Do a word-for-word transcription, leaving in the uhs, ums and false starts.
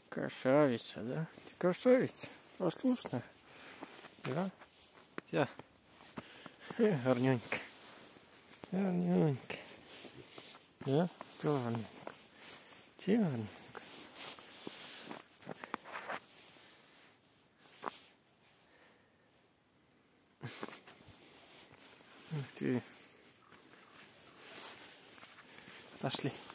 Красавица, да? Ты красавица, послушная, да? Вся гарненько, гарненько, да? Гарненько, гарненько. Ух ты. Пошли.